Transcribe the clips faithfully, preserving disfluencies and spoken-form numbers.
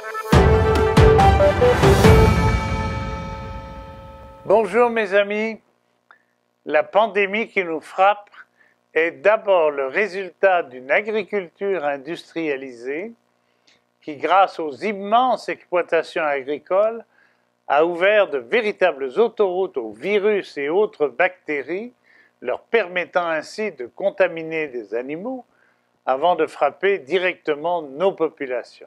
Bonjour mes amis, la pandémie qui nous frappe est d'abord le résultat d'une agriculture industrialisée qui, grâce aux immenses exploitations agricoles, a ouvert de véritables autoroutes aux virus et autres bactéries, leur permettant ainsi de contaminer des animaux avant de frapper directement nos populations.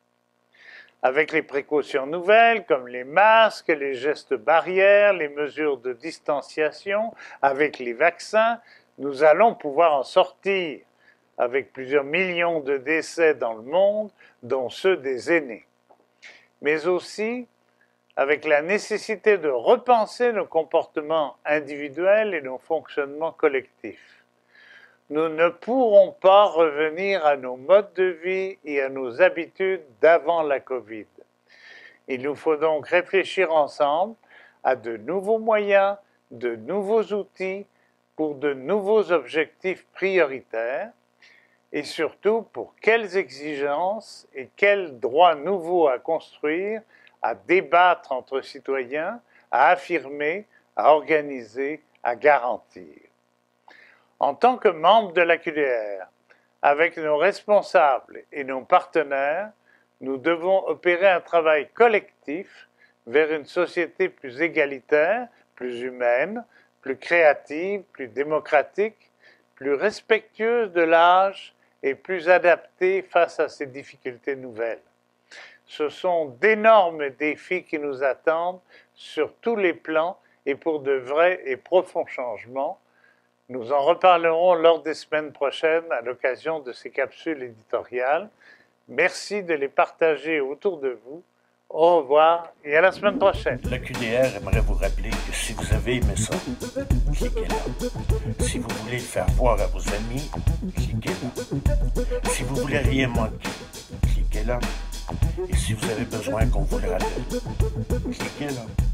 Avec les précautions nouvelles comme les masques, les gestes barrières, les mesures de distanciation, avec les vaccins, nous allons pouvoir en sortir avec plusieurs millions de décès dans le monde, dont ceux des aînés. Mais aussi avec la nécessité de repenser nos comportements individuels et nos fonctionnements collectifs. Nous ne pourrons pas revenir à nos modes de vie et à nos habitudes d'avant la Covid. Il nous faut donc réfléchir ensemble à de nouveaux moyens, de nouveaux outils pour de nouveaux objectifs prioritaires et surtout pour quelles exigences et quels droits nouveaux à construire, à débattre entre citoyens, à affirmer, à organiser, à garantir. En tant que membres de l'A Q D R, avec nos responsables et nos partenaires, nous devons opérer un travail collectif vers une société plus égalitaire, plus humaine, plus créative, plus démocratique, plus respectueuse de l'âge et plus adaptée face à ces difficultés nouvelles. Ce sont d'énormes défis qui nous attendent sur tous les plans et pour de vrais et profonds changements. Nous en reparlerons lors des semaines prochaines à l'occasion de ces capsules éditoriales. Merci de les partager autour de vous. Au revoir et à la semaine prochaine. L'A Q D R aimerait vous rappeler que si vous avez aimé ça, cliquez là. Si vous voulez le faire voir à vos amis, cliquez là. Si vous voulez rien manquer, cliquez là. Et si vous avez besoin qu'on vous le rappelle, cliquez là.